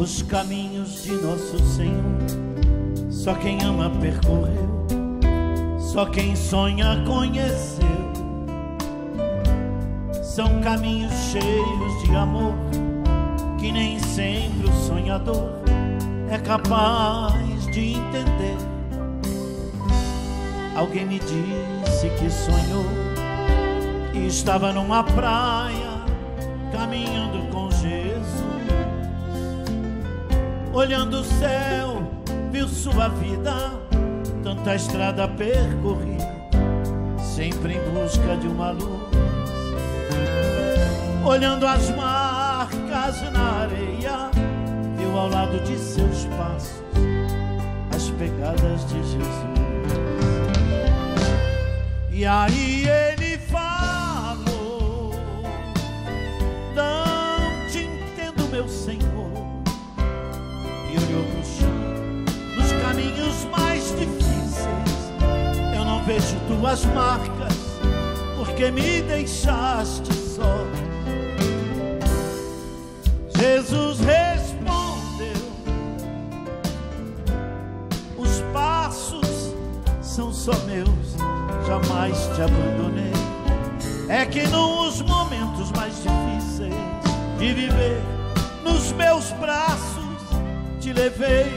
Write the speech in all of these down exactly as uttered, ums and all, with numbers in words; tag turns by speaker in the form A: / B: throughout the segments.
A: os caminhos de nosso Senhor. Só quem ama percorreu, só quem sonha conheceu. São caminhos cheios de amor que nem sempre o sonhador é capaz de entender. Alguém me disse que sonhou e estava numa praia caminhando com Jesus. Olhando o céu, viu sua vida, tanta estrada percorrida, sempre em busca de uma luz. Olhando as marcas na areia, viu ao lado de seus passos as pegadas de Jesus. E aí ele falou: não te entendo, meu Senhor. E olhou para o chão, nos caminhos mais difíceis eu não vejo tuas marcas, porque me deixaste só. Jesus respondeu: os passos são só meus, jamais te abandonei. É que nos momentos mais difíceis de viver, nos meus braços te levei.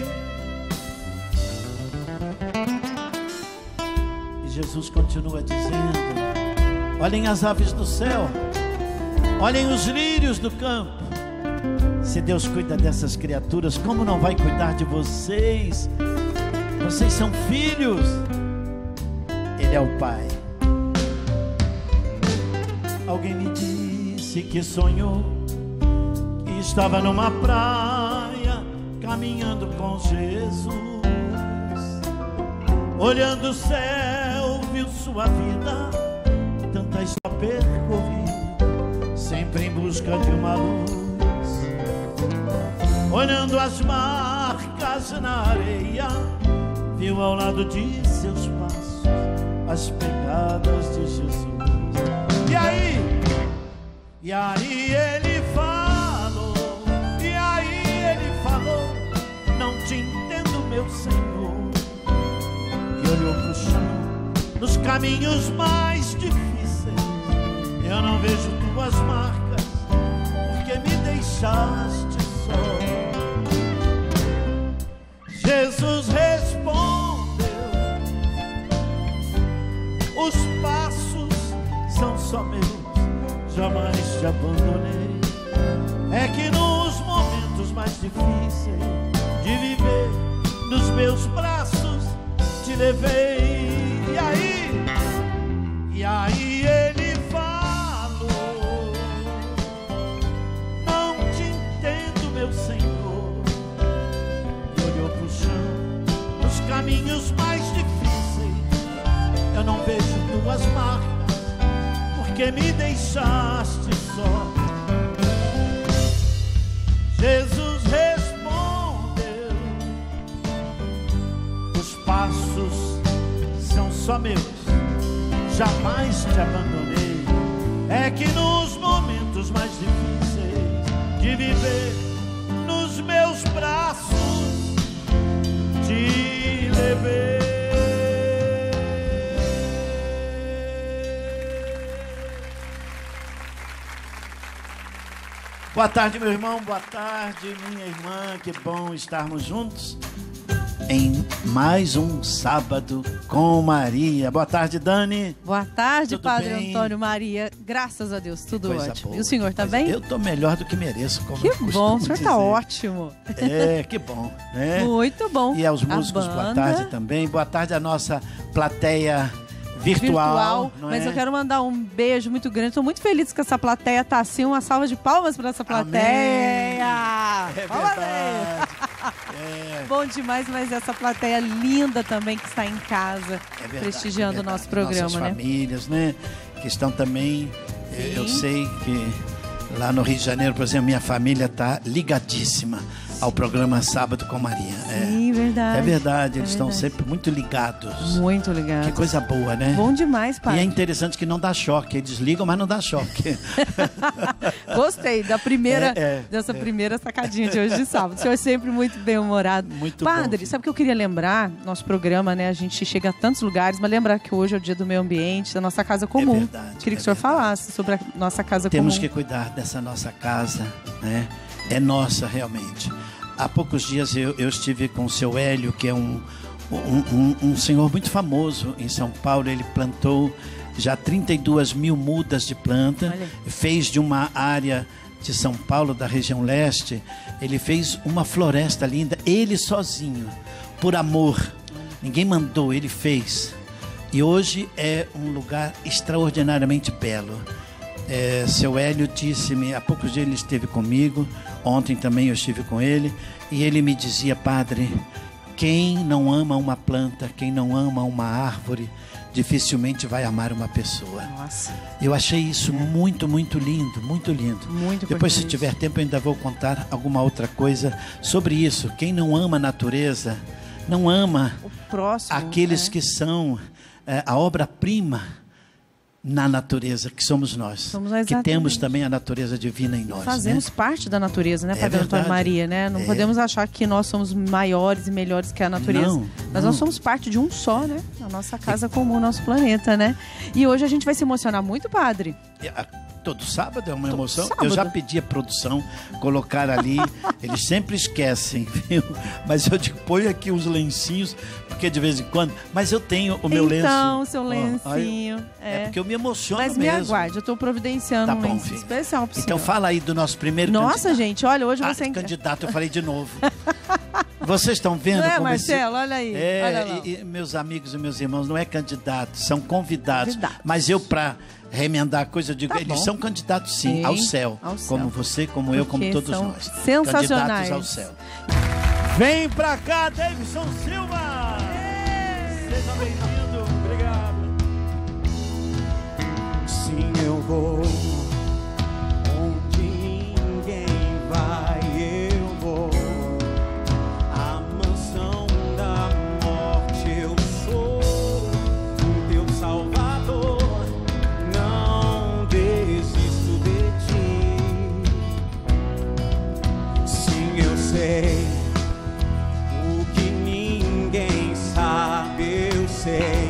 A: E Jesus continua dizendo: olhem as aves do céu, olhem os lírios do campo. Se Deus cuida dessas criaturas, como não vai cuidar de vocês? Vocês são filhos. Ele é o Pai. Alguém me disse que sonhou e estava numa praia caminhando com Jesus. Olhando o céu, viu sua vida, tanta está percorrida, sempre em busca de uma luz. Olhando as marcas na areia, viu ao lado de seus passos as pegadas de Jesus. E aí, e aí ele falou, e aí ele falou: não te entendo, meu Senhor. E olhou para o chão, nos caminhos mais difíceis eu não vejo tuas marcas, porque me deixaste só. Jesus respondeu: os passos são só meus, jamais te abandonei. É que nos momentos mais difíceis de viver, nos meus braços te levei. E aí, e aí ele falou: não te entendo, meu Senhor. Caminhos mais difíceis eu não vejo tuas marcas, porque me deixaste só. Jesus respondeu: os passos são só meus, jamais te abandonei. É que nos momentos mais difíceis de viver, nos meus braços te levei. Boa tarde, meu irmão, boa tarde, minha irmã. Que bom estarmos juntos em mais um Sábado com Maria. Boa tarde, Dani.
B: Boa tarde,
A: tudo
B: Padre
A: bem?
B: Antônio Maria. Graças a Deus, tudo
A: Coisa
B: ótimo.
A: boa,
B: E o senhor tá bem?
A: Eu tô melhor do que mereço, como
B: Que
A: eu costumo
B: bom, o senhor
A: dizer.
B: tá ótimo.
A: É, que bom, né?
B: Muito bom.
A: E aos
B: A
A: músicos, boa
B: banda
A: tarde também. Boa tarde à nossa plateia virtual.
B: virtual,
A: não
B: mas
A: é?
B: eu quero mandar um beijo muito grande. Estou muito feliz que essa plateia tá assim. Uma salva de palmas para essa plateia.
A: É
B: Palmas
A: verdade.
B: aí.
A: É.
B: Bom demais, mas essa plateia linda também que está em casa,
A: É verdade,
B: prestigiando
A: é
B: o nosso
A: verdade.
B: programa,
A: Nossas
B: né?
A: famílias, né? Que estão também.
B: Sim.
A: Eu sei que lá no Rio de Janeiro, por exemplo, minha família está ligadíssima. ao programa Sábado com Maria.
B: Sim,
A: é.
B: verdade.
A: É verdade, eles
B: é
A: estão
B: verdade.
A: sempre muito ligados.
B: Muito ligados.
A: Que coisa boa, né?
B: Bom demais, pai.
A: E é interessante que não dá choque. Eles ligam, mas não dá choque.
B: Gostei da primeira,
A: é, é,
B: dessa
A: é.
B: primeira sacadinha de hoje de sábado. O senhor é sempre muito bem-humorado.
A: Muito
B: Padre,
A: bom.
B: sabe o que eu queria lembrar? Nosso programa, né? A gente chega a tantos lugares, mas lembrar que hoje é o dia do meio ambiente, da nossa casa comum.
A: É verdade,
B: Queria que
A: é
B: o senhor
A: verdade.
B: falasse sobre a nossa casa
A: Temos
B: comum.
A: que cuidar dessa nossa casa, né? É nossa, realmente. Há poucos dias eu, eu estive com o seu Hélio, que é um, um, um, um senhor muito famoso em São Paulo. Ele plantou já trinta e duas mil mudas de planta.
B: Olha.
A: Fez de uma área de São Paulo, da região leste, ele fez uma floresta linda, ele sozinho, por amor. Ninguém mandou, ele fez. E hoje é um lugar extraordinariamente belo. É, seu Hélio disse-me, há poucos dias ele esteve comigo, ontem também eu estive com ele, e ele me dizia: padre, quem não ama uma planta, quem não ama uma árvore, dificilmente vai amar uma pessoa.
B: Nossa.
A: Eu achei isso muito, muito lindo, muito lindo.
B: Muito
A: Depois, se
B: importante.
A: tiver tempo, eu ainda vou contar alguma outra coisa sobre isso. Quem não ama a natureza, não ama
B: O próximo.
A: aqueles
B: é.
A: que são é, a obra-prima na natureza, que somos nós.
B: Somos
A: que
B: exatamente.
A: temos também a natureza divina em nós.
B: Fazemos
A: né?
B: parte da natureza, né,
A: É
B: Padre Antônio
A: verdade.
B: Maria, né? Não
A: É.
B: podemos achar que nós somos maiores e melhores que a natureza.
A: Não,
B: Mas
A: não.
B: nós somos parte de um só, né? A nossa casa comum, nosso planeta, né? E hoje a gente vai se emocionar muito, Padre.
A: E, a- Todo sábado é uma
B: Todo
A: emoção.
B: sábado.
A: Eu já pedi a produção colocar ali. Eles sempre esquecem, viu? Mas eu digo, põe aqui uns lencinhos, porque de vez em quando. Mas eu tenho o meu lenço.
B: Então, seu
A: Ó,
B: lencinho.
A: aí-
B: é.
A: É porque eu me emociono
B: Mas me
A: mesmo.
B: aguarde, eu estou providenciando
A: Tá
B: um
A: bom,
B: lenço
A: filho.
B: especial para o
A: Então
B: senhor.
A: fala aí do nosso primeiro
B: Nossa,
A: candidato.
B: gente, olha, hoje
A: Ah,
B: você...
A: candidato, eu falei de novo. Vocês estão vendo
B: Não é,
A: como esse-
B: Marcelo? Olha aí.
A: É,
B: olha lá.
A: e, e meus amigos e meus irmãos, não é candidato, são convidados.
B: Convidados.
A: Mas eu, para remendar a coisa, eu digo,
B: Tá
A: eles
B: bom.
A: são candidatos sim,
B: Sim,
A: ao céu.
B: ao céu.
A: Como você, como eu, como
B: Porque
A: todos
B: são
A: nós.
B: sensacionais.
A: Candidatos ao céu.
C: Vem pra cá, Davidson Silva! Seja bem-vindo, obrigado. Sim, eu vou onde ninguém vai, eu vou à mansão da morte. Eu sou o teu Salvador, não desisto de ti. Sim, eu sei o que ninguém sabe, eu sei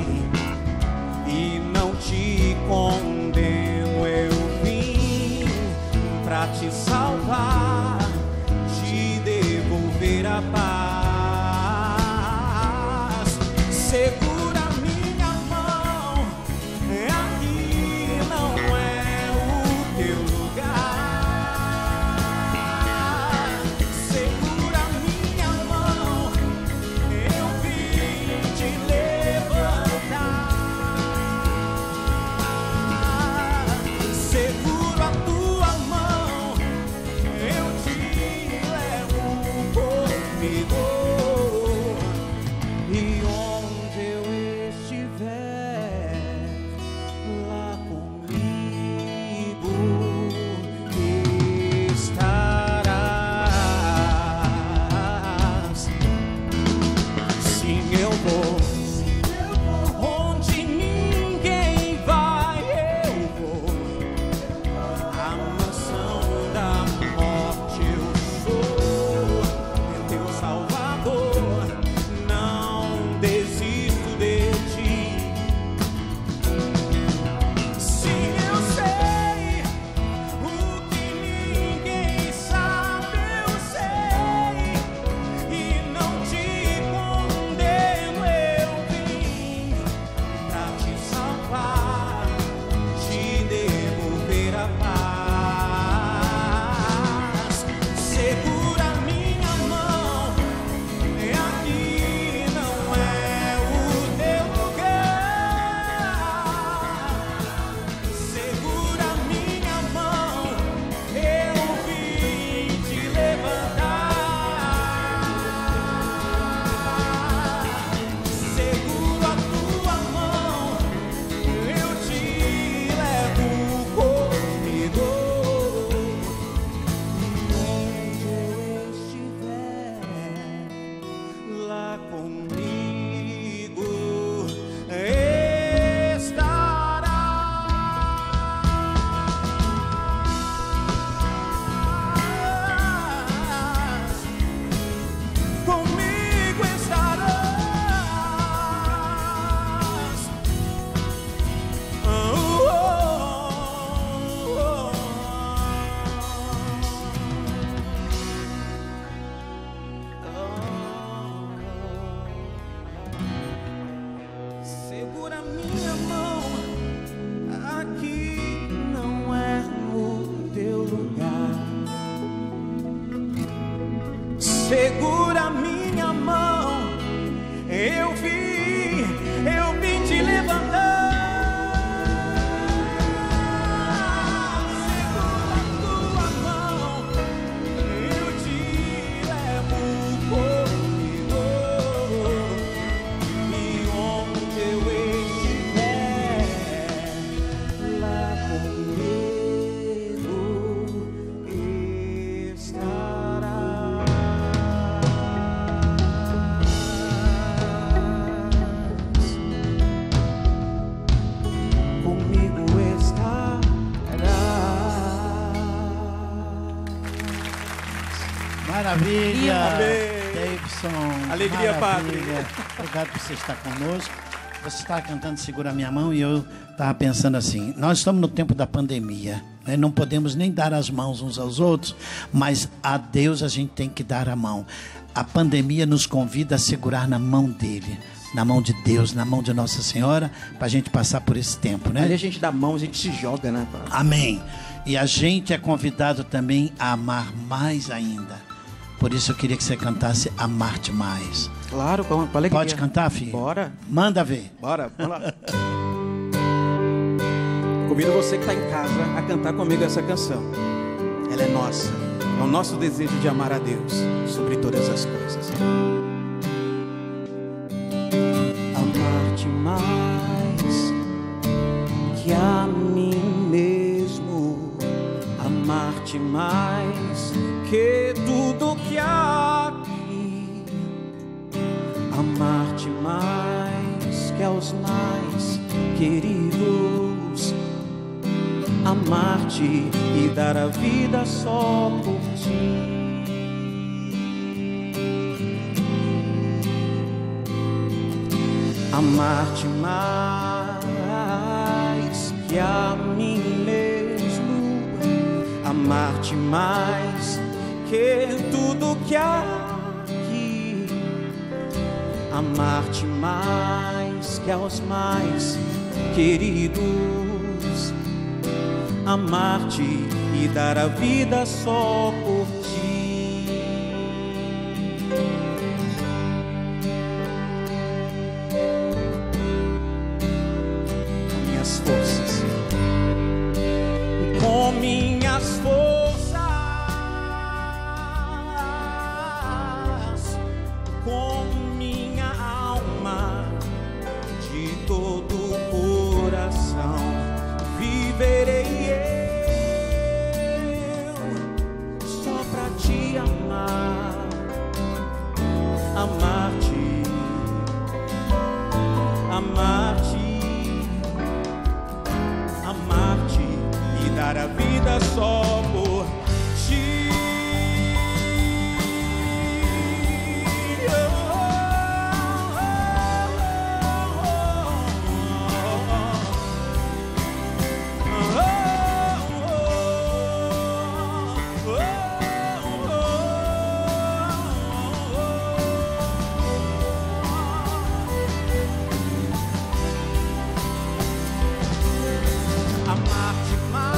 A: maravilha.
C: Amém.
A: Davidson.
C: Alegria,
A: maravilha. Obrigado por você estar conosco. Você estava cantando Segura Minha Mão e eu estava pensando assim, nós estamos no tempo da pandemia, né? Não podemos nem dar as mãos uns aos outros, mas a Deus a gente tem que dar a mão. A pandemia nos convida a segurar na mão dele, na mão de Deus, na mão de Nossa Senhora, para a gente passar por esse tempo, né?
C: Ali a gente dá mão, a gente se joga, né?
A: Amém. E a gente é convidado também a amar mais ainda. Por isso eu queria que você cantasse Amar-te Mais.
C: Claro, com alegria.
A: Pode cantar, filho?
C: Bora.
A: Manda ver.
C: Bora, vamos lá. Convido você que está em casa a cantar comigo essa canção. Ela é nossa. É o nosso desejo de amar a Deus sobre todas as coisas. Amar-te mais que a mim mesmo. Amar-te mais que tudo que há aqui. Amar-te mais que aos mais queridos. Amar-te e dar a vida só por ti. Amar-te mais que a mim mesmo. Amar-te mais que tudo que há aqui. Amar-te mais que aos mais queridos. Amar-te e dar a vida só por ti. Com minhas forças, com minhas forças, com minha alma, de todo o coração, viverei eu só pra te amar. Amar-te, amar-te, amar-te e dar a vida só por ti. Amar-te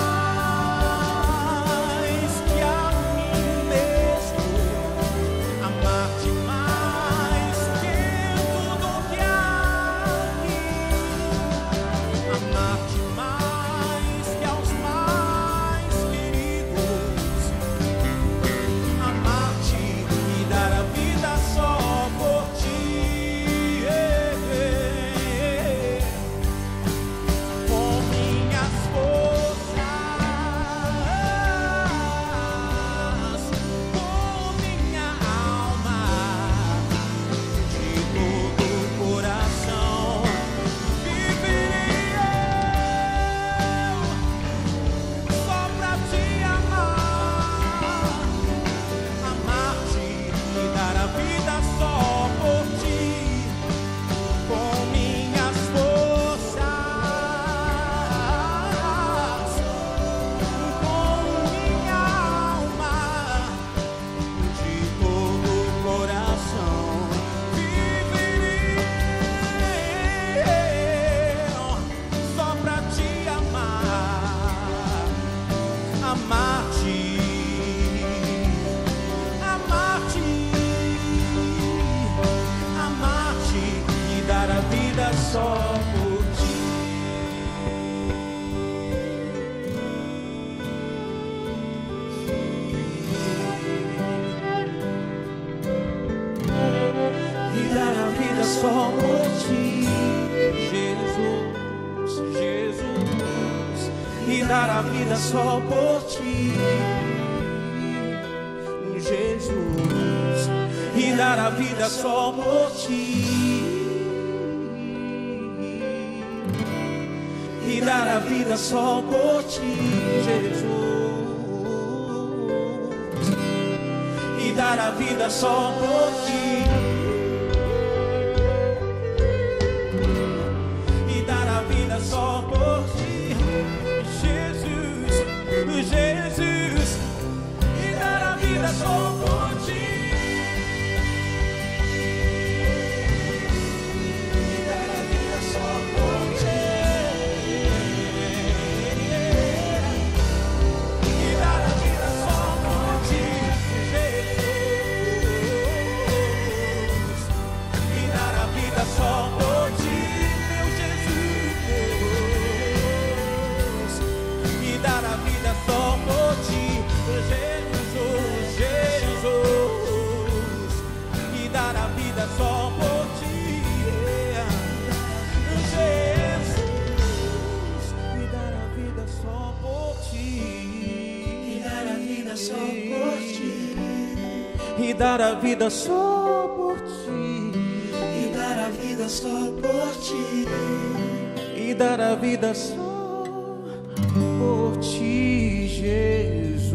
C: mais que a mim mesmo. Amar-te mais que tudo que há aqui. Amar-te mais que aos mais queridos. Amar-te e dar a vida só por ti. Com minhas forças, com minha alma, de todo o coração, viverei eu só pra te amar. Amar-te e dar a vida só por ti. Com minhas forças, com minha alma, de todo o coração, viverei eu só pra te amar. Amar-te, amar-te, amar-te e dar a vida só por ti. E dar a vida só por ti, Jesus, Jesus. E dar a vida só por ti, Jesus. E dar a vida só por ti. E dar a vida só por ti, Jesus. E e dar a vida só por ti. E dar a vida só por ti. Jesus, Jesus, e dar a vida só por ti. E dar a vida só por ti. E dar a vida só por ti, Jesus. E dar a vida só por ti, meu Jesus. E dar a vida só por ti, Jesus, Jesus. E dar a vida só por ti, Jesus. E dar a vida só por ti. E dar a vida só por ti. E dar a vida só por ti. E dar a vida só por ti. E dar a vida só por ti, Jesus.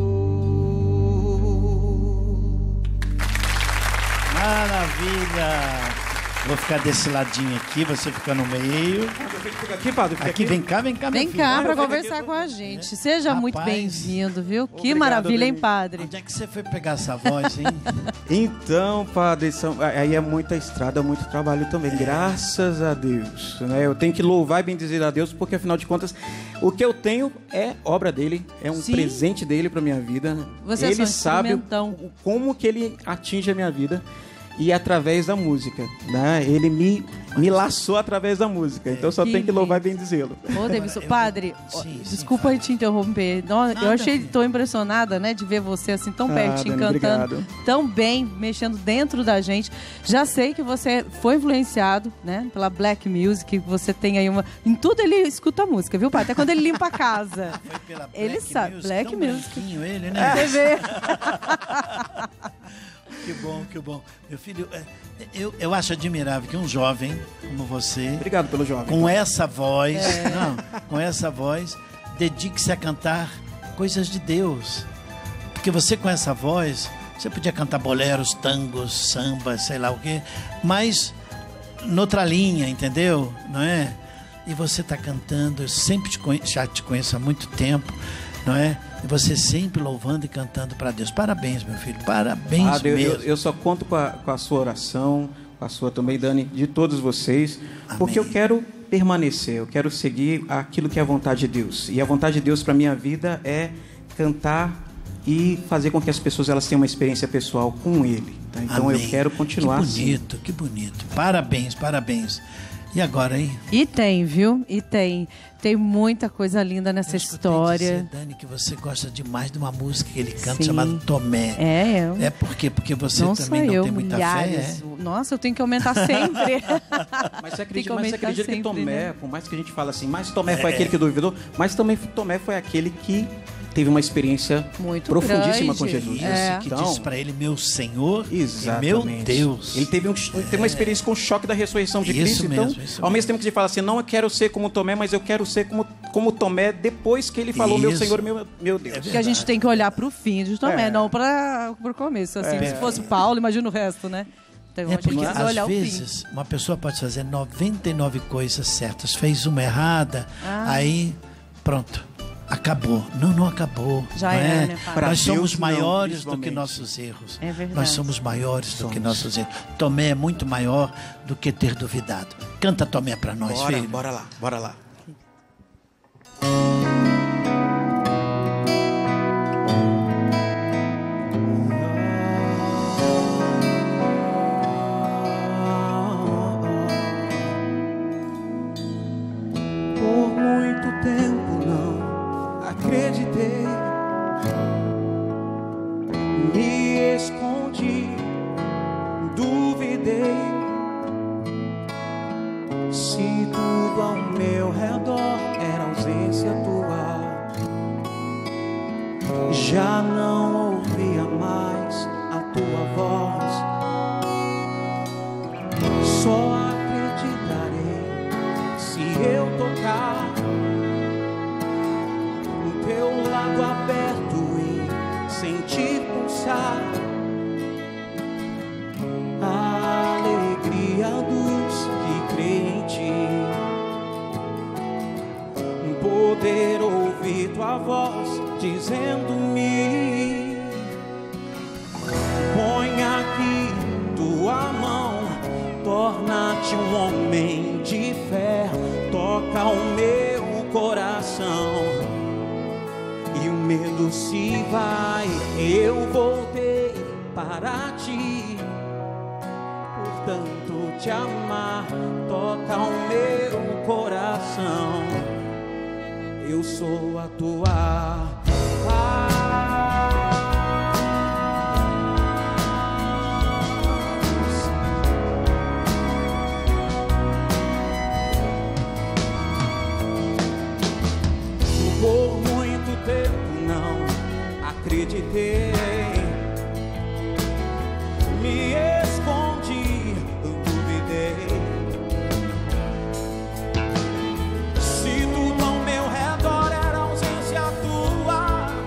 A: Maravilha! Vou ficar desse ladinho aqui, você fica no meio.
C: Aqui, padre,
A: Aqui, vem cá, vem cá,
B: Vem
A: meu filho.
B: cá
C: eu
B: pra
C: venho
B: conversar
C: aqui, eu
B: com a
C: tô-
B: gente. Seja
A: Rapaz.
B: muito bem-vindo, viu? Que
C: Obrigado,
B: maravilha, hein,
C: Dani.
B: padre?
A: Onde é que você foi pegar essa voz, hein?
C: Então, padre, são, aí é muita estrada, muito trabalho também, graças a Deus, né? Eu tenho que louvar e bendizer a Deus, porque afinal de contas, o que eu tenho é obra dele, é um
B: Sim.
C: presente dele para minha vida.
B: Você é
C: ele
B: só
C: sabe
B: instrumentão.
C: o- como que ele atinge a minha vida. E através da música, né? Ele me, me laçou através da música. Então eu só
B: Que
C: tenho que louvar e
B: lindo.
C: bendizê-lo.
B: Ô, Davidson,
A: eu-
B: padre,
A: sim,
B: ó,
A: sim,
B: desculpa te interromper. Não, eu
A: Nada,
B: achei,
A: filho.
B: tô impressionada, né, de ver você assim tão
C: Ah,
B: pertinho,
C: Dani,
B: cantando
C: obrigado.
B: tão bem, mexendo dentro da gente. Já sei que você foi influenciado, né, pela Black Music, você tem aí uma... Em tudo ele escuta música, viu, padre? Até quando ele limpa a casa.
A: Foi pela
B: Ele
A: Black
B: sabe,
A: Music,
B: Black
A: tão
B: Music.
A: branquinho ele, né?
B: Você vê.
A: Que bom, que bom. Meu filho, é, eu, eu acho admirável que um jovem como você,
C: Obrigado pelo jovem.
A: com essa voz,
B: É.
A: não, com essa voz, dedique-se a cantar coisas de Deus. Porque você com essa voz, você podia cantar boleros, tangos, sambas, sei lá o quê, mas noutra linha, entendeu? Não é? E você está cantando, eu sempre te conhe- já te conheço há muito tempo, não é? E você sempre louvando e cantando para Deus. Parabéns, meu filho, parabéns
C: Padre, eu,
A: mesmo.
C: eu, eu só conto com a, com a sua oração, com a sua também, Dani, de todos vocês, porque eu quero permanecer, eu quero seguir aquilo que é a vontade de Deus. E a vontade de Deus para minha vida é cantar e fazer com que as pessoas elas tenham uma experiência pessoal com Ele. Tá? Então
A: Amém.
C: eu quero continuar
A: Que
C: assim.
A: bonito, que bonito. Parabéns, parabéns. E agora, hein?
B: E tem, viu? E tem. Tem muita coisa linda nessa
A: Eu escutei
B: história.
A: dizer, Dani, que você gosta demais de uma música que ele canta
B: Sim.
A: chamada Tomé.
B: É, eu.
A: É por quê? Porque você
B: não
A: também
B: sou
A: não
B: eu,
A: tem muita
B: milhares.
A: fé,
B: Nossa, eu tenho que aumentar sempre.
C: Mas você
B: Tem
C: acredita,
B: que
C: mas você
B: aumentar
C: acredita que
B: sempre,
C: Tomé,
B: né?
C: por mais que a gente fale assim, mas Tomé foi aquele que duvidou, mas também Tomé foi aquele que teve uma experiência
B: Muito
C: profundíssima
B: grande.
C: com
A: é?
C: Jesus.
A: Isso,
B: É.
A: que
C: Então,
A: disse para ele, meu Senhor
C: exatamente.
A: e meu Deus.
C: Ele teve, um, teve uma experiência com o choque da ressurreição de
A: Isso
C: Cristo.
A: mesmo,
C: Então,
A: isso
C: ao mesmo
A: mesmo.
C: tempo que ele fala assim, não eu quero ser como Tomé, mas eu quero ser como, como Tomé depois que ele falou, meu
A: Isso.
C: Senhor, meu, meu Deus.
B: Porque a gente tem que olhar pro fim de Tomé,
C: É.
B: não para o começo. Assim, Se fosse Paulo, imagina o resto, né? Então a
A: É
B: gente
A: porque
B: precisa
A: às
B: olhar
A: vezes uma pessoa pode fazer noventa e nove coisas certas, fez uma errada,
B: Ah.
A: aí pronto, acabou. Não, não acabou.
B: Já
A: não
B: era,
A: é?
B: né, pai?
C: Pra
A: Nós somos
C: Deus, não,
A: maiores do que
C: principalmente.
A: nossos erros.
B: É verdade.
A: Nós somos maiores do
C: Somos.
A: que nossos erros. Tomé é muito maior do que ter duvidado. Canta Tomé para nós,
C: Bora,
A: filho.
C: bora lá, bora lá. Por muito tempo não acreditei, me escondi, duvidei. Se tudo ao meu redor era ausência tua, já não ouvia mais a tua voz. Só acreditarei se eu tocar o teu lado aberto e sentir pulsar poder ouvir tua voz dizendo-me: põe aqui tua mão, torna-te um homem de fé, toca o meu coração e o medo se vai. Eu voltei para ti, portanto te amar, toca o meu coração. Eu sou a tua paz. Por muito tempo não acreditei, me escondi, duvidei. Se tudo ao meu redor era ausência tua,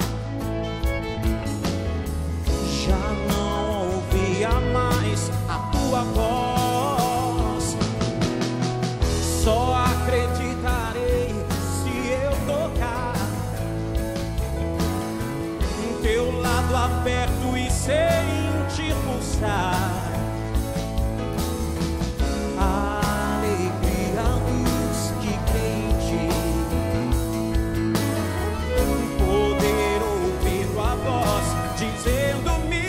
C: já não ouvia mais a tua voz. Só acreditarei se eu tocar no teu lado aberto e sentir pulsar a alegria, a luz que tem em ti. Poder ouvir tua voz dizendo-me: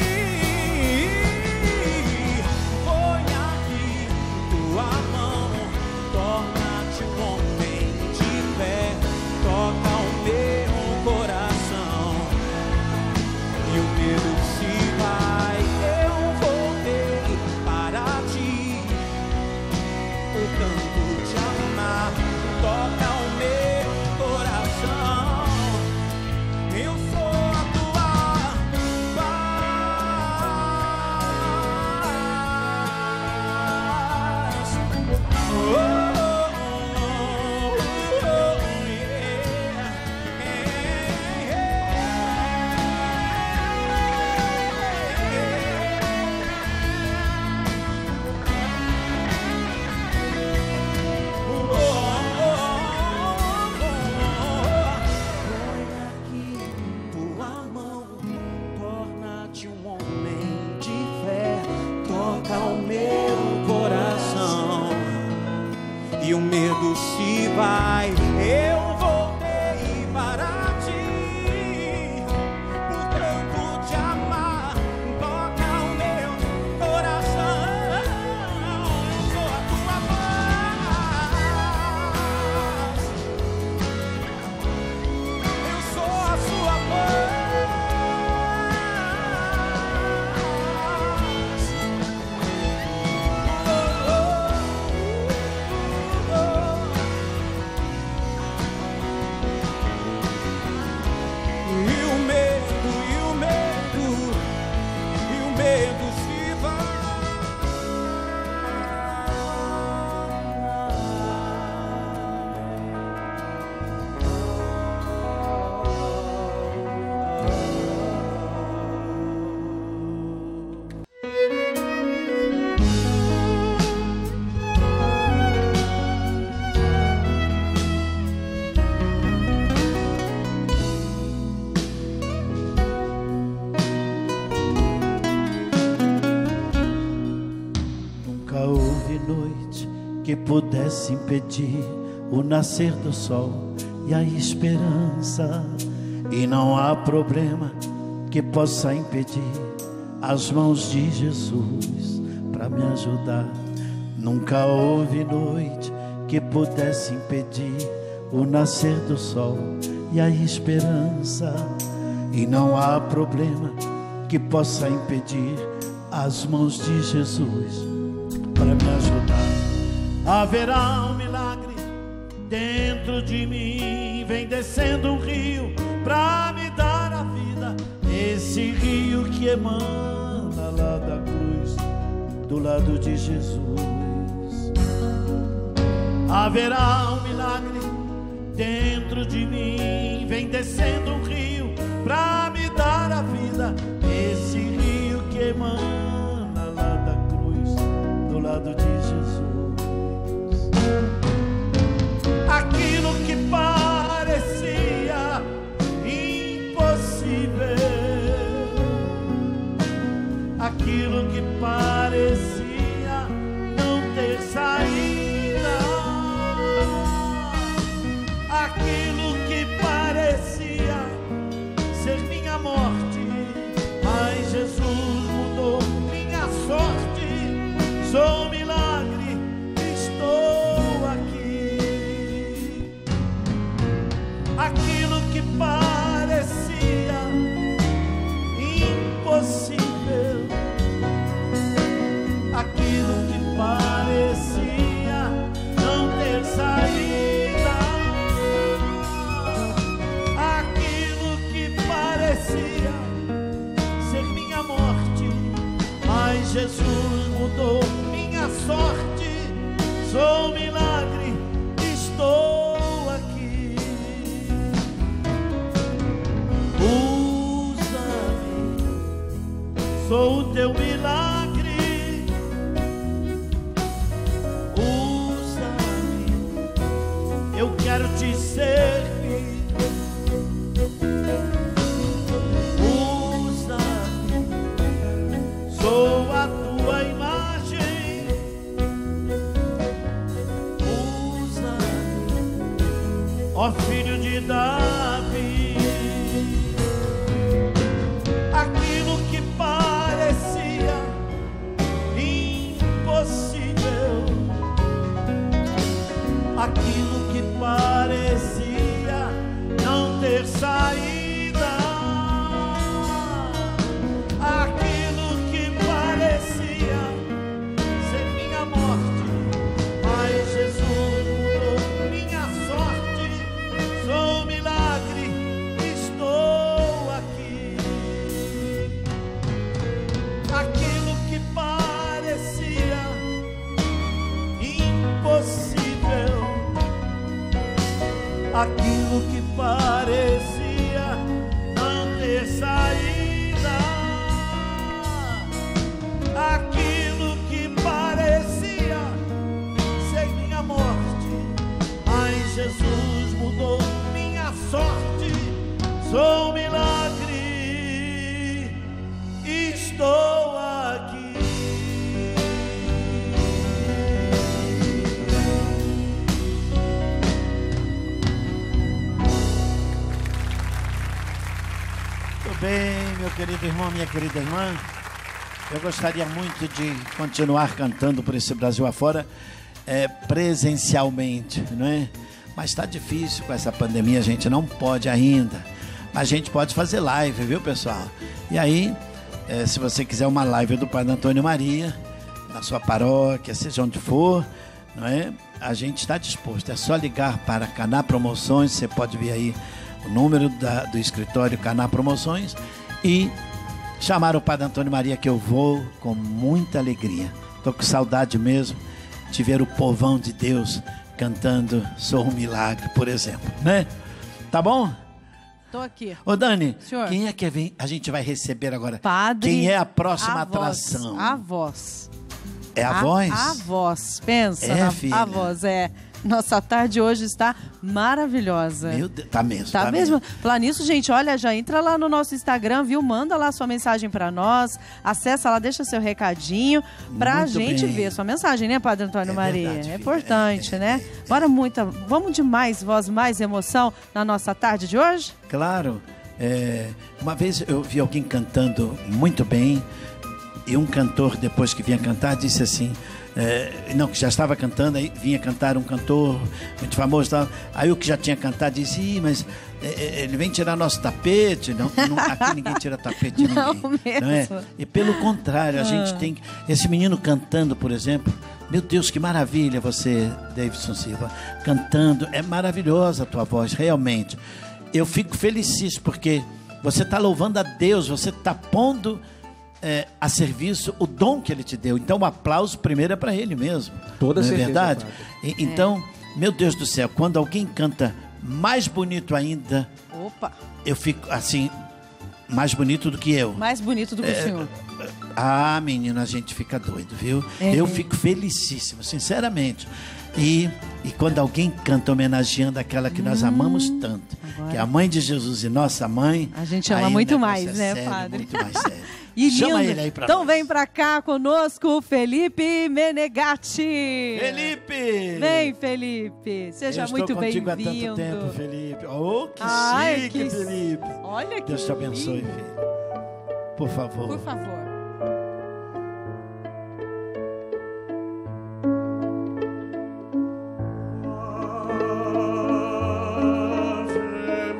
C: põe aqui tua mão, torna-te um homem de fé, toca o meu coração e o medo se vai. Eu voltei para ti, portanto te amar, toca o meu coração. Eu sou a tua paz. Oh, oh, oh, yeah. Põe aqui tua mão, torna-te um homem de fé, toca o meu coração e o medo se vai. Eu voltei para ti, portanto te amar, toca o meu coração. Eu sou a tua paz, eu sou a sua paz. Oh, oh, oh, oh. E o medo, e o medo, e o medo se
A: Nunca houve noite que pudesse impedir o nascer do sol e a esperança, e não há problema que possa impedir as mãos de Jesus para me ajudar. Nunca houve noite que pudesse impedir o nascer do sol e a esperança, e não há problema que possa impedir as mãos de Jesus para me ajudar. Haverá um milagre dentro de mim, vem descendo um rio pra me dar a vida. Esse rio que emana lá da cruz, do lado de Jesus. Haverá um milagre dentro de mim, vem descendo um rio pra me dar a vida. Esse rio que emana lá da cruz, do lado de Jesus. Aquilo que faz teu milagre. Usa-me, eu quero te servir. Usa-me, sou a tua imagem. Usa-me, ó filho de Davi. Aquilo que parecia impossível, aquilo que parecia não ter saída, aquilo que parecia ser minha morte, mas Jesus mudou minha sorte. Sou um milagre, estou aqui. Aquilo que parecia impossível, aquilo que parecia não ter saída, aquilo que parecia ser minha morte, mas Jesus mudou minha sorte. Sou um milagre, estou aqui. Tudo bem, meu querido irmão, minha querida irmã. Eu gostaria muito de continuar cantando por esse Brasil afora, é, presencialmente, não é? Mas está difícil com essa pandemia, a gente não pode ainda. Mas a gente pode fazer live, viu, pessoal? E aí, é, se você quiser uma live do Padre Antônio Maria, na sua paróquia, seja onde for, não é? A gente está disposto. É só ligar para Caná Promoções. Você pode ver aí o número da, do escritório Caná Promoções e chamar o Padre Antônio Maria, que eu vou com muita alegria. Estou com saudade mesmo de ver o povão de Deus cantando Sou um Milagre, por exemplo, né? Tá bom?
B: Tô aqui.
A: Ô Dani,
B: Senhor.
A: Quem é que vem, a gente vai receber agora?
B: Padre,
A: quem é a próxima
B: a
A: atração?
B: Voz, a voz.
A: É a, a voz?
B: A voz, pensa.
A: É,
B: na,
A: filha.
B: A voz, é. Nossa tarde hoje está maravilhosa.
A: Meu Deus, tá mesmo.
B: Tá,
A: tá
B: mesmo?
A: mesmo.
B: Falar nisso, gente, olha, já entra lá no nosso Instagram, viu? Manda lá sua mensagem pra nós, acessa lá, deixa seu recadinho pra
A: Muito
B: gente
A: bem.
B: ver sua mensagem, né, Padre Antônio
A: É
B: Maria?
A: verdade,
B: É
A: filha.
B: importante,
A: É, é,
B: né?
A: é, é.
B: Bora muita, vamos de mais voz, mais emoção na nossa tarde de hoje?
A: Claro. É, uma vez eu vi alguém cantando muito bem e um cantor, depois que vinha cantar, disse assim, é, não, que já estava cantando, aí vinha cantar um cantor muito famoso, tal. Aí o que já tinha cantado disse, Ih, mas é, ele vem tirar nosso tapete. Não, não, aqui ninguém tira tapete de
B: Não
A: ninguém. Não é?
B: mesmo.
A: E pelo contrário, a
B: Ah.
A: gente tem... Esse menino cantando, por exemplo, meu Deus, que maravilha você, Davidson Silva, cantando. É maravilhosa a tua voz, realmente. Eu fico felicíssimo porque você está louvando a Deus, você está pondo é, a serviço o dom que Ele te deu. Então o aplauso primeiro é para Ele mesmo.
D: Toda
A: não
D: certeza,
A: é verdade?
D: Padre.
A: E, então, meu Deus do céu, quando alguém canta mais bonito ainda,
B: Opa,
A: eu fico assim, mais bonito do que eu.
B: mais bonito do que o senhor.
A: Ah, menina, a gente fica doido, viu?
B: É.
A: Eu fico felicíssimo, sinceramente. E, e quando alguém canta homenageando aquela que nós amamos tanto,
B: agora-
A: que é a mãe de Jesus e nossa mãe,
B: A gente ama
A: aí o
B: muito
A: negócio
B: mais,
A: é
B: né,
A: sério,
B: padre?
A: muito mais sério.
B: E
A: Chama
B: lindo.
A: ele aí pra
B: Então
A: nós.
B: vem pra cá conosco, Felipe Menegatti.
A: Felipe!
B: Vem, Felipe. Seja
A: Eu estou
B: muito
A: contigo há tanto
B: bem-vindo.
A: tempo, Felipe. Oh, que
B: Ai,
A: chique,
B: que-
A: Felipe.
B: Olha que
A: Deus te abençoe,
B: lindo.
A: filho. Por favor.
B: Por favor.
C: Ave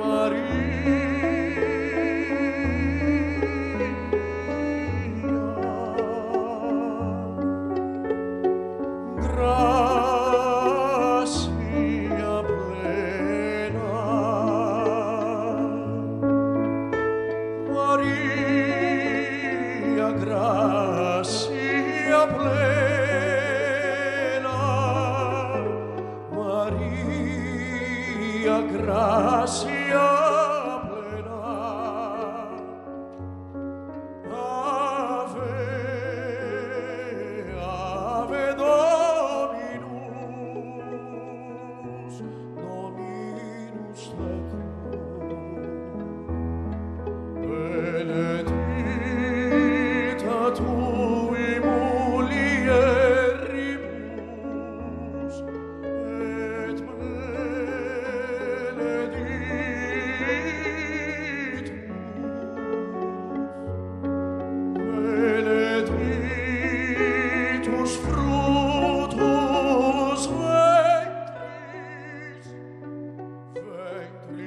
C: Maria, gracia plena, Maria, gracia plena, Maria, gracia plena, Ave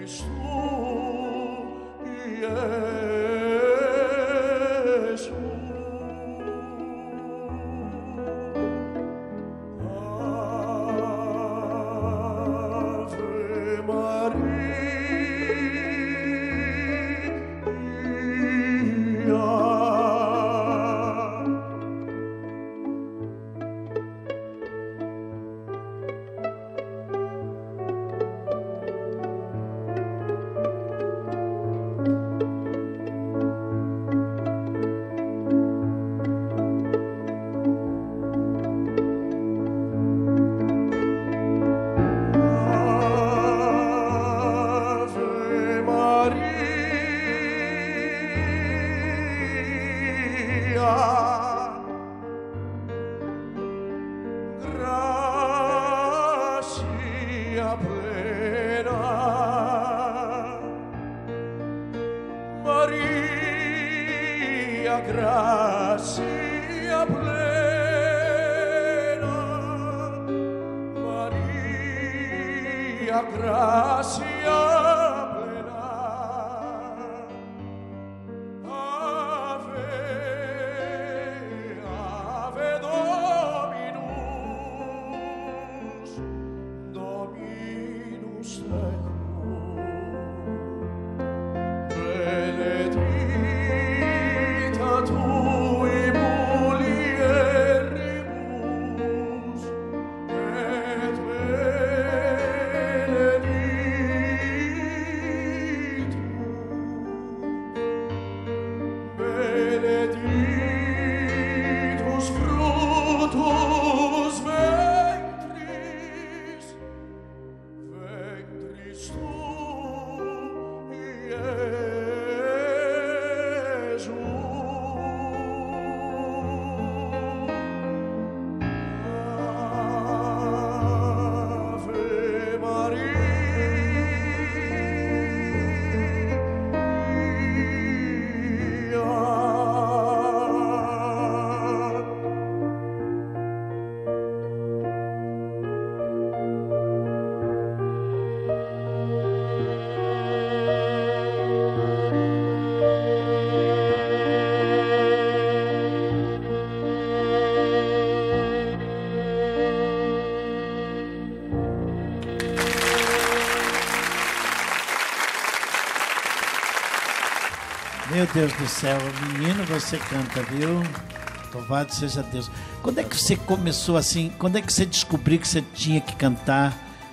A: Meu Deus do céu, menino, você canta, viu? Louvado seja Deus. Quando é que você começou assim? Quando é que você descobriu que você tinha que cantar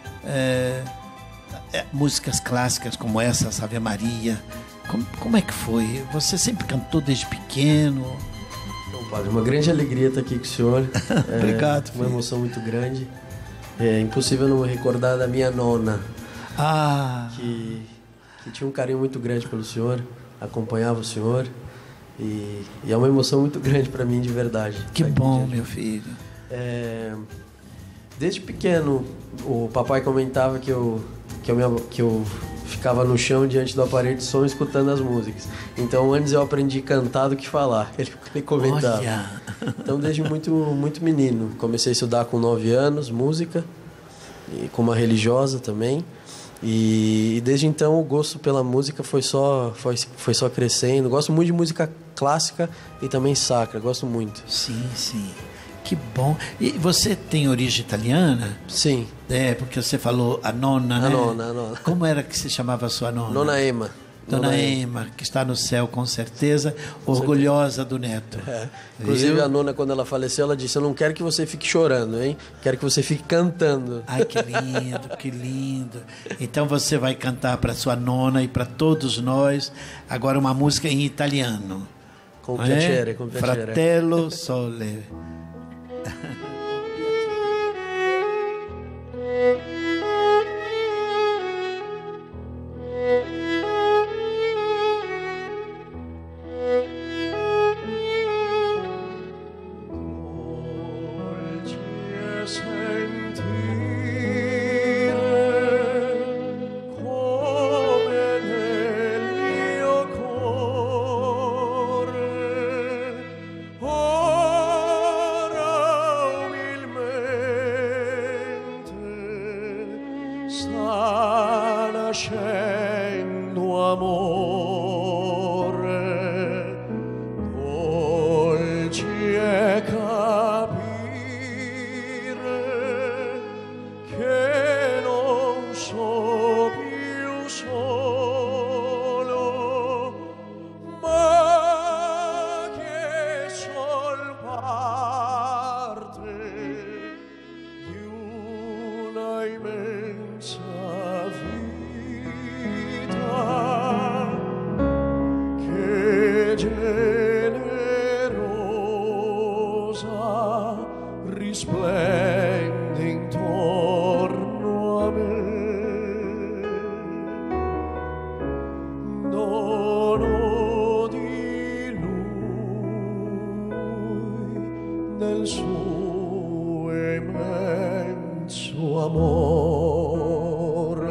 A: é, é, músicas clássicas como essa, Ave Maria? Como, como é que foi? Você sempre cantou desde pequeno?
D: Então, padre, uma grande alegria estar aqui com o senhor.
A: Obrigado.
D: É, uma emoção muito grande. É impossível não me recordar da minha nona,
A: ah.
D: que, que tinha um carinho muito grande pelo senhor, acompanhava o senhor. E, e é uma emoção muito grande para mim, de verdade.
A: Que bom, meu filho.
D: É, desde pequeno, o papai comentava que eu, que, eu me, que eu ficava no chão diante do aparelho de som escutando as músicas. Então, antes eu aprendi a cantar do que falar. Ele, ele comentava.
A: Olha.
D: Então, desde muito, muito menino. Comecei a estudar com nove anos, música, e com uma religiosa também. E, e desde então o gosto pela música foi só, foi, foi só crescendo. Gosto muito de música clássica e também sacra, gosto muito.
A: Sim, sim. Que bom. E você tem origem italiana?
D: Sim.
A: É, porque você falou a nona, né?
D: A nona, a nona.
A: Como era que se chamava a sua nona?
D: Nona Ema.
A: Dona Nona Ema, Ema, que está no céu com certeza, orgulhosa do neto.
D: É. Inclusive a nona, quando ela faleceu, ela disse: eu não quero que você fique chorando, hein? Quero que você fique cantando.
A: Ai, que lindo, que lindo. Então você vai cantar para sua nona e para todos nós agora uma música em italiano.
D: Com piacere, é? Com piacere.
A: Fratello Sole.
C: Sana nascendo amore, dolce è capire che non so più solo, ma che sol parte di una immensa che generosa risplende intorno a me. Dono di lui, del suo immenso amore.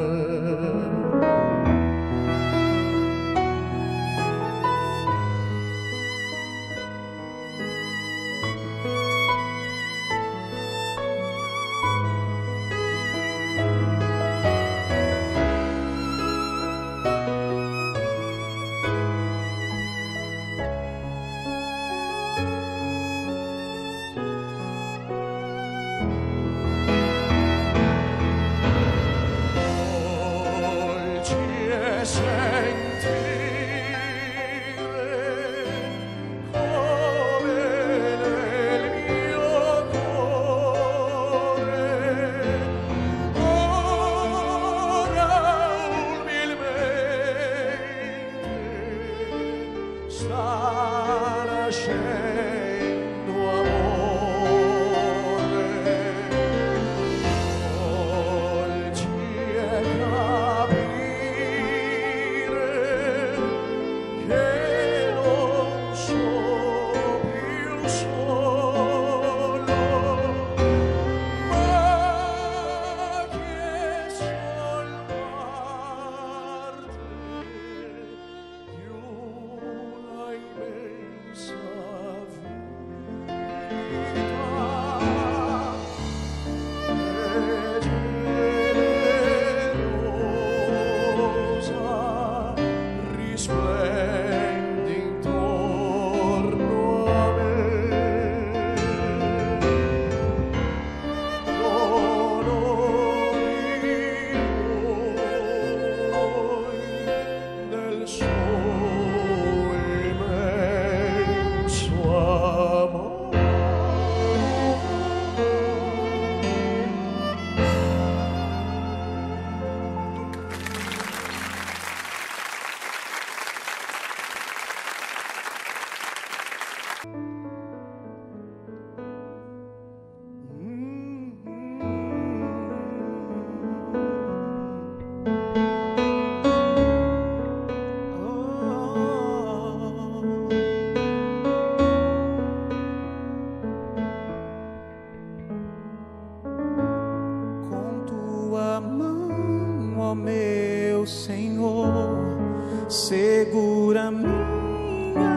E: Segura minha,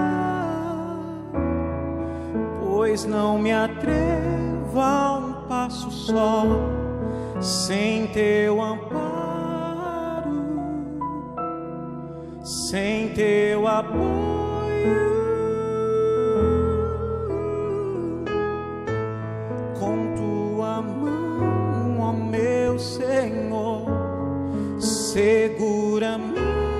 E: pois não me atrevo a um passo só sem teu amparo, sem teu apoio. Com tua mão, ó meu Senhor, segura minha,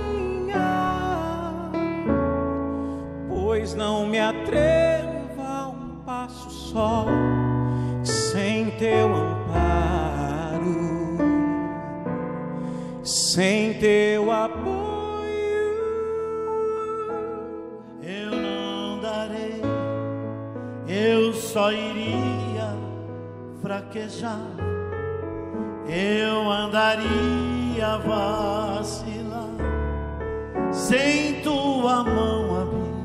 E: pois não me atrevo a um passo só sem teu amparo, sem teu apoio.
A: Eu não darei, eu só iria fraquejar, eu andaria a vacilar, sem tua mão a me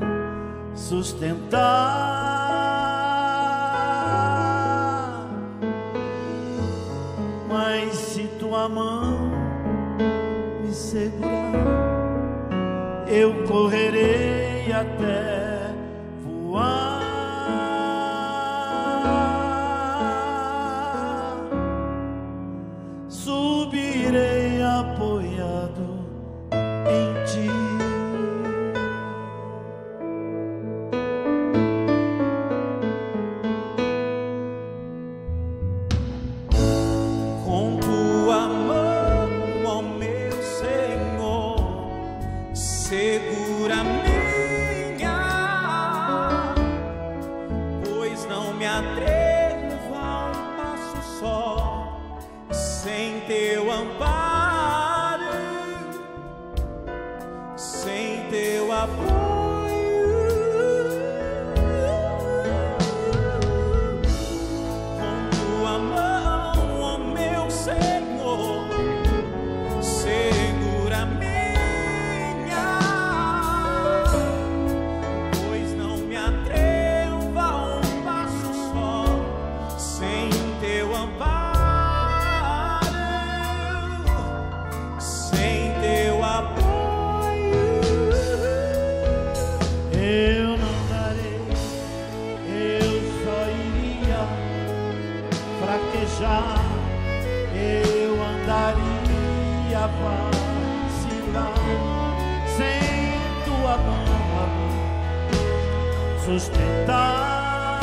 A: sustentar. Mas se tua mão me segurar, eu correrei até voar. Subirei a apoiado em ti.
E: Com tua mão, ó meu Senhor, segura minha, pois não me atrevo a um passo só sem teu amparo, sem teu apoio. Com tua mão, ó meu Senhor, segura minha, pois não me atrevo a um passo só sem teu amparo, sem teu apoio.
A: Eu não darei, eu só iria fraquejar, eu andaria vacilar, sem tua mão, amor, sustentar.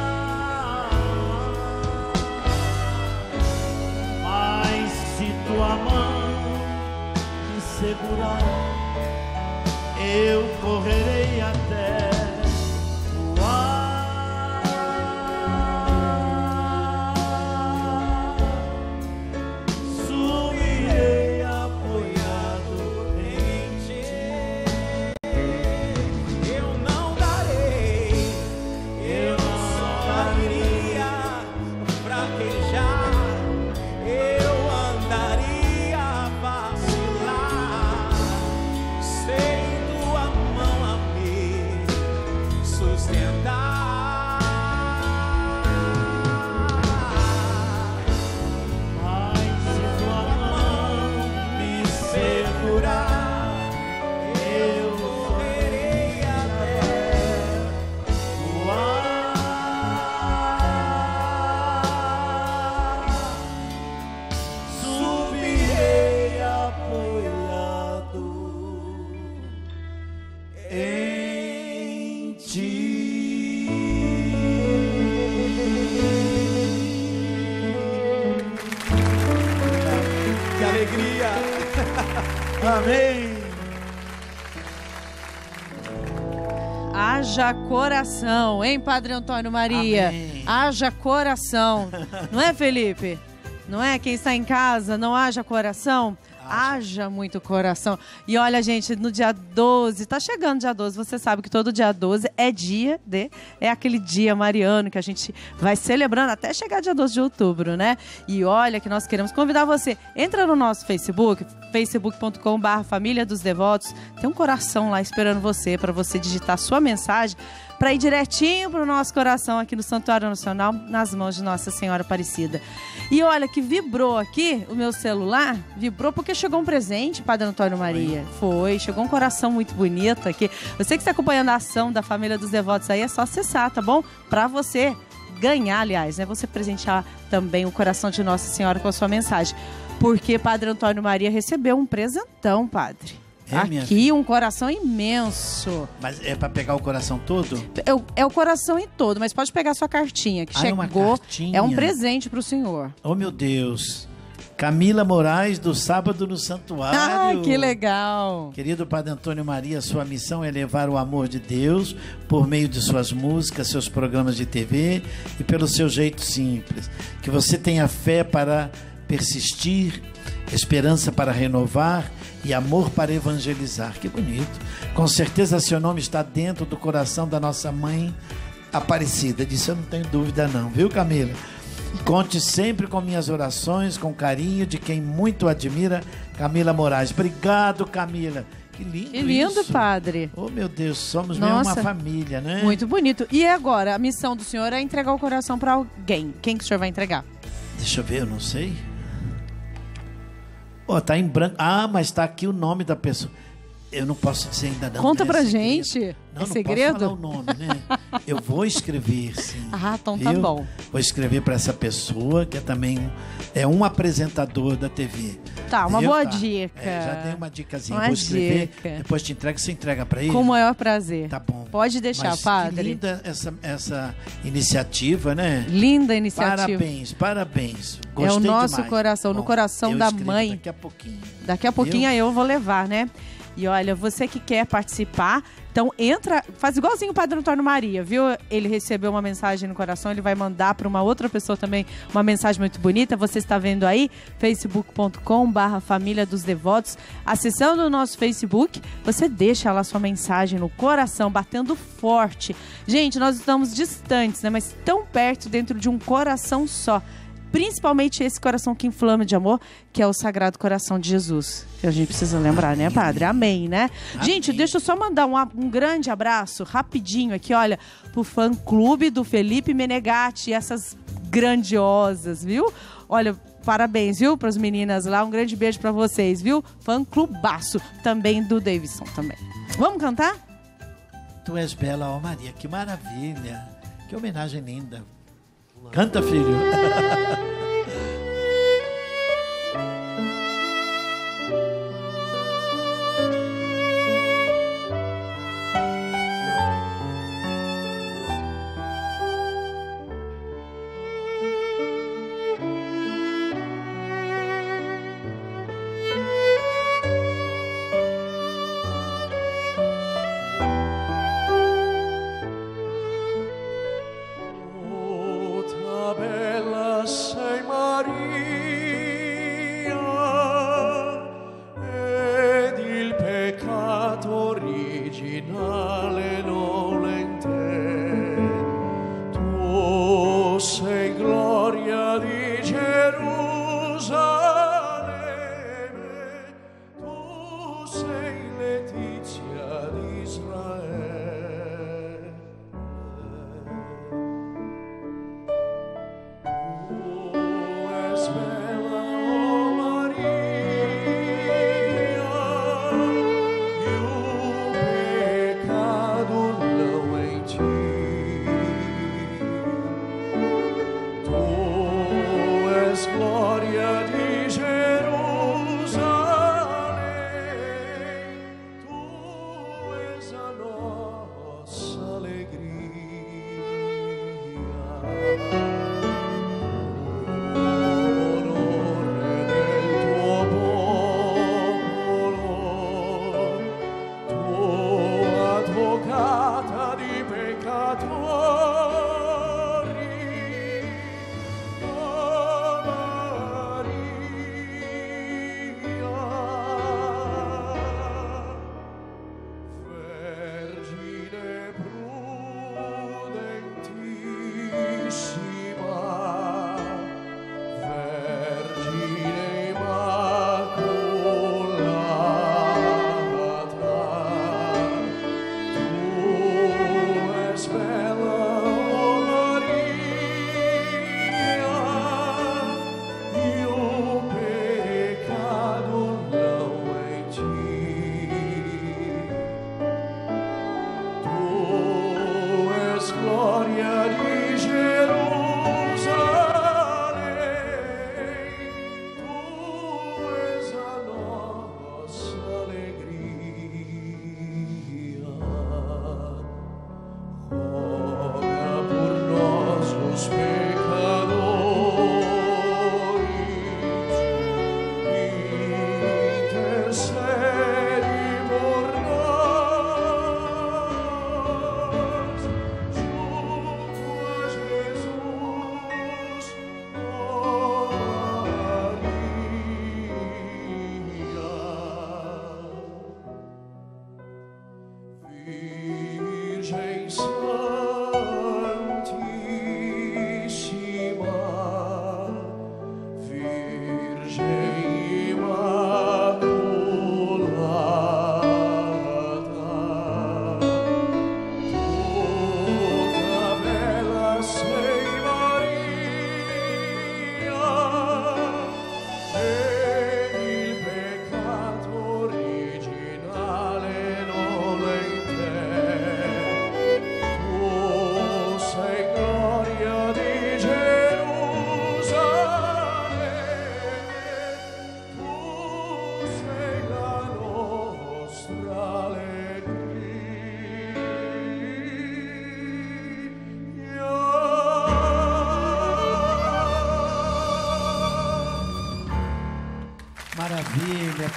A: Mas se tua mão me segurar, eu correrei até o ar, subirei apoiado em ti.
E: Eu não darei,
A: Eu não
E: iria fraquejar, eu andaria a vacilar, sem tua mão a me sustentar.
A: Mas se tua mão me segurar, eu
E: correrei até
A: o ar, subirei apoiado em ti.
E: Que alegria!
A: Amém.
B: Haja coração, hein, Padre Antônio Maria?
A: Amém.
B: Haja coração. Não é, Felipe? Não é? Quem está em casa, não haja coração? Haja muito coração. E olha, gente, no dia doze, tá chegando dia doze, você sabe que todo dia doze é dia de... É aquele dia mariano que a gente vai celebrando até chegar dia doze de outubro, né? E olha que nós queremos convidar você. Entra no nosso Facebook, facebook ponto com barra Família dos Devotos. Tem um coração lá esperando você, para você digitar sua mensagem, para ir direitinho para o nosso coração aqui no Santuário Nacional, nas mãos de Nossa Senhora Aparecida. E olha que vibrou aqui o meu celular, vibrou porque chegou um presente, Padre Antônio Maria. Foi, chegou um coração muito bonito aqui. Você que está acompanhando a ação da Família dos Devotos aí, é só acessar, tá bom? Para você ganhar, aliás, né? Você presentear também o coração de Nossa Senhora com a sua mensagem. Porque Padre Antônio Maria recebeu um presentão, Padre.
A: É, minha
B: aqui
A: filha?
B: um coração imenso.
A: Mas é pra pegar o coração todo?
B: É o, é o coração em todo, mas pode pegar a sua cartinha, que
A: Ah, é uma
B: chegou.
A: cartinha.
B: É um presente pro senhor.
A: Oh, meu Deus. Camila Moraes, do Sábado no Santuário.
B: Ah, que legal.
A: Querido Padre Antônio Maria, sua missão é levar o amor de Deus por meio de suas músicas, seus programas de T V e pelo seu jeito simples. Que você tenha fé para persistir, esperança para renovar e amor para evangelizar. Que bonito. Com certeza seu nome está dentro do coração da nossa mãe Aparecida. Disso eu não tenho dúvida não, viu, Camila? Conte sempre com minhas orações, com carinho de quem muito admira, Camila Moraes. Obrigado, Camila. Que lindo
B: Que lindo,
A: isso.
B: Padre.
A: Oh, meu Deus, somos mesmo
B: Nossa.
A: uma família, né?
B: Muito bonito. E agora, a missão do senhor é entregar o coração para alguém. Quem que o senhor vai entregar?
A: Deixa eu ver, eu não sei. Ó, tá em branco. Ah, mas tá aqui o nome da pessoa. Eu não posso dizer ainda não.
B: Conta
A: né?
B: pra
A: segredo.
B: gente.
A: Não,
B: é
A: não
B: segredo?
A: posso falar o nome, né? Eu vou escrever, sim.
B: Ah, então tá
A: viu?
B: bom.
A: Vou escrever para essa pessoa, que é também um, é um apresentador da T V.
B: Tá, uma
A: Viu?
B: boa
A: Tá.
B: dica.
A: É, já tem uma dicasinha.
B: Uma
A: Vou escrever,
B: dica.
A: depois te entrega, você entrega para ele?
B: Com o maior prazer.
A: Tá bom.
B: Pode deixar,
A: Mas
B: padre.
A: Que linda essa, essa iniciativa, né?
B: Linda iniciativa.
A: Parabéns, parabéns.
B: É
A: Gostei
B: o nosso
A: demais.
B: coração, no
A: Bom,
B: coração
A: eu
B: da
A: escrevo
B: mãe.
A: Daqui a pouquinho.
B: Daqui a pouquinho aí eu vou levar, né? E olha, você que quer participar, então entra, faz igualzinho o Padre Antônio Maria, viu? Ele recebeu uma mensagem no coração, ele vai mandar para uma outra pessoa também uma mensagem muito bonita. Você está vendo aí, facebook ponto com barra Família dos Devotos. Acessando o nosso Facebook, você deixa lá sua mensagem no coração, batendo forte. Gente, nós estamos distantes, né? Mas tão perto dentro de um coração só. Principalmente esse coração que inflama de amor, que é o Sagrado Coração de Jesus. Que a gente precisa lembrar, Amém. Né, Padre? Amém, né? Amém. Gente, deixa eu só mandar um, um grande abraço, rapidinho aqui, olha, pro fã-clube do Felipe Menegatti, essas grandiosas, viu? Olha, parabéns, viu, pras meninas lá, um grande beijo pra vocês, viu? Fã-clubaço, também do Davidson, também. Vamos cantar?
A: Tu és bela, ó Maria, que maravilha. Que homenagem linda. Canta, filho.
C: Tu és a nossa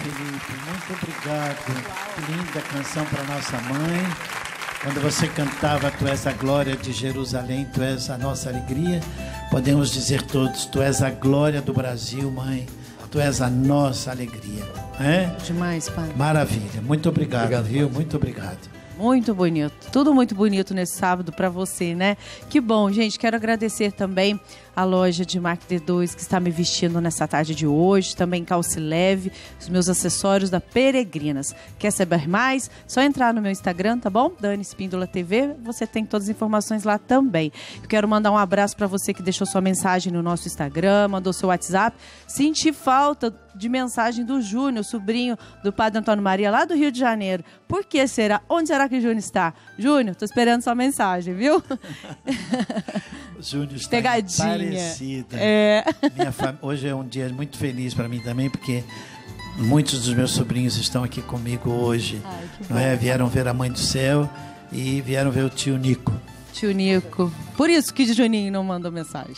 A: Felipe, muito obrigado. Que linda canção para nossa mãe. Quando você cantava Tu és a glória de Jerusalém, Tu és a nossa alegria, podemos dizer todos, Tu és a glória do Brasil, mãe. Tu és a nossa alegria. É?
B: Demais, pai.
A: Maravilha. Muito obrigado,
D: Obrigado,
A: viu?
D: pai.
A: Muito obrigado.
B: Muito bonito, tudo muito bonito nesse sábado para você, né? Que bom, gente. Quero agradecer também a loja de Mark D dois que está me vestindo nessa tarde de hoje, também Calce Leve, os meus acessórios da Peregrinas. Quer saber mais? Só entrar no meu Instagram, tá bom? Dani Espíndola T V, você tem todas as informações lá também. Eu quero mandar um abraço para você que deixou sua mensagem no nosso Instagram, mandou seu WhatsApp. Senti falta de mensagem do Júnior, sobrinho do Padre Antônio Maria, lá do Rio de Janeiro. Por que será? Onde será que o Júnior está? Júnior, tô esperando sua mensagem, viu?
A: O Júnior está
B: Pegadinha.
A: Parecida.
B: É.
A: Minha fam... Hoje é um dia muito feliz para mim também, porque muitos dos meus sobrinhos estão aqui comigo hoje.
B: Ai, que
A: não
B: bom.
A: é? Vieram ver a Mãe do Céu e vieram ver o tio Nico.
B: Tio Nico. Por isso que o Juninho não mandou mensagem.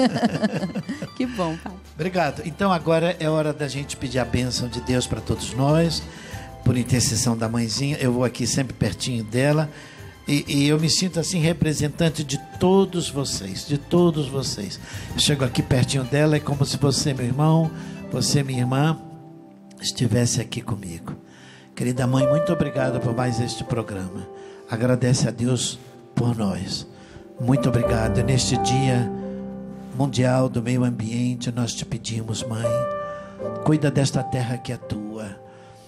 B: Que bom, pai.
A: Obrigado. Então agora é hora da gente pedir a bênção de Deus para todos nós, por intercessão da mãezinha. Eu vou aqui sempre pertinho dela e, e eu me sinto assim representante de todos vocês, de todos vocês. Eu chego aqui pertinho dela, é como se você, meu irmão, você, minha irmã, estivesse aqui comigo. Querida mãe, muito obrigado por mais este programa. Agradece a Deus por nós. Muito obrigado. Neste dia mundial do meio ambiente, nós te pedimos, mãe, cuida desta terra que é tua.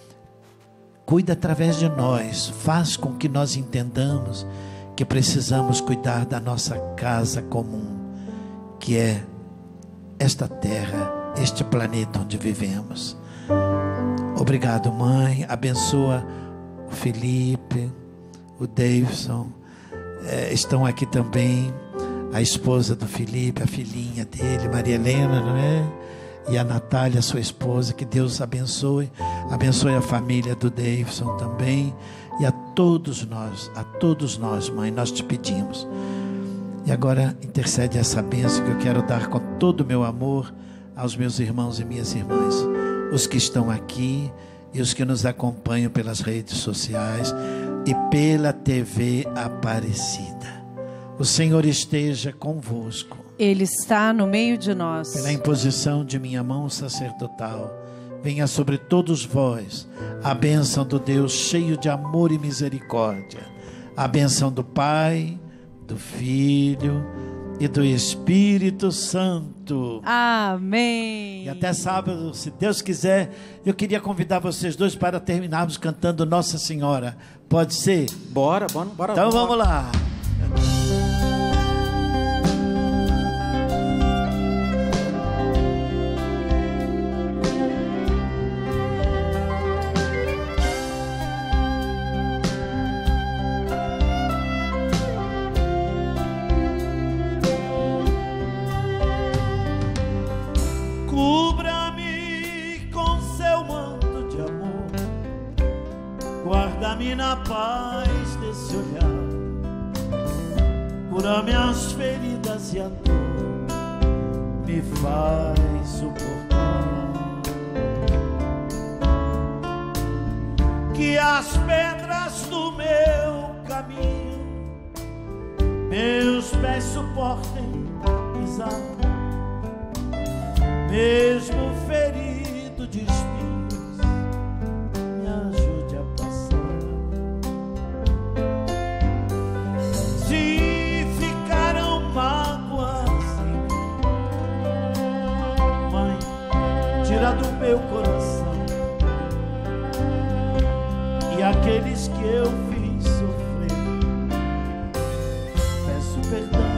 A: Cuida através de nós. Faz com que nós entendamos que precisamos cuidar da nossa casa comum, que é esta terra, este planeta onde vivemos. Obrigado, mãe. Abençoa o Felipe, o Davidson. É, estão aqui também a esposa do Felipe, a filhinha dele, Maria Helena, não é? E a Natália, sua esposa. Que Deus abençoe. Abençoe a família do Davidson também. E a todos nós, a todos nós, mãe, nós te pedimos. E agora intercede essa bênção que eu quero dar com todo o meu amor aos meus irmãos e minhas irmãs, os que estão aqui e os que nos acompanham pelas redes sociais e pela T V Aparecida. O Senhor esteja convosco.
B: Ele está no meio de nós.
A: Pela imposição de minha mão sacerdotal, venha sobre todos vós a bênção do Deus cheio de amor e misericórdia, a bênção do Pai, do Filho e do Espírito Santo.
B: Amém.
A: E até sábado, se Deus quiser, eu queria convidar vocês dois para terminarmos cantando Nossa Senhora. Pode ser?
E: Bora, bora, bora.
A: Então
E: bora.
A: vamos lá.
C: Cubra-me com seu manto de amor, guarda-me na paz desse olhar, cura minhas feridas e a dor me faz suportar. Que as pedras do meu caminho meus pés suportem pisar, mesmo ferido de espinhos, me ajude a passar. Se ficaram mágoas em mim, mãe, tira do meu coração, e aqueles que eu fiz sofrer, peço perdão.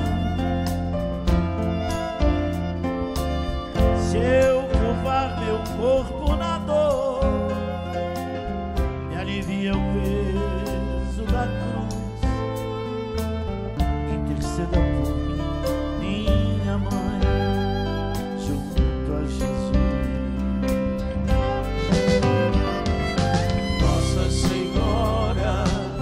C: Se eu curvar meu corpo na dor, me alivia o peso da cruz. Interceda por mim, minha mãe, junto a Jesus. Nossa Senhora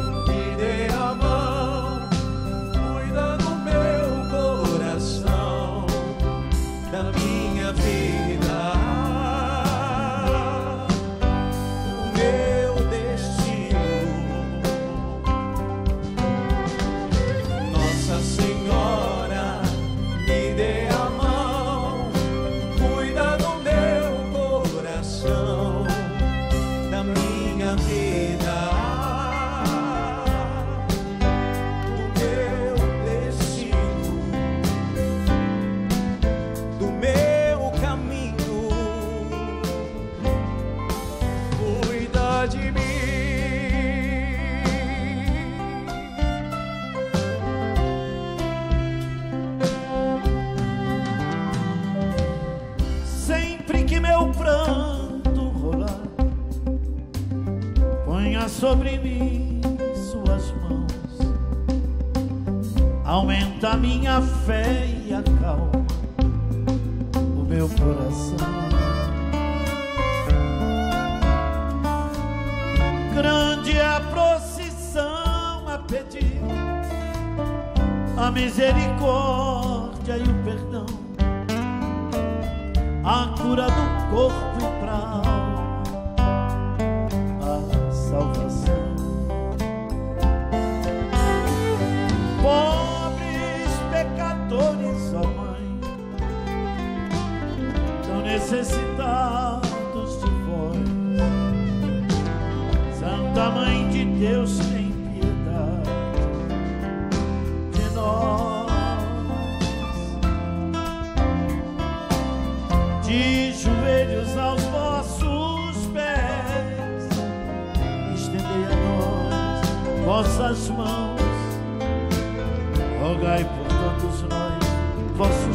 E: minha vida, do meu destino, do meu caminho. Cuida de mim.
A: Sempre que meu pranto rolar, ponha sobre mim suas mãos, aumenta minha fé e acalma o meu coração. Grande é a procissão a pedir a misericórdia e o perdão, a cura do corpo e pra alma, a salvação. Pobres pecadores, ó Mãe, tão necessitados de vós. Santa Mãe de Deus, tem piedade de nós. De joelhos aos vossos pés, estendei a nós vossas mãos, rogai por todos nós, vossos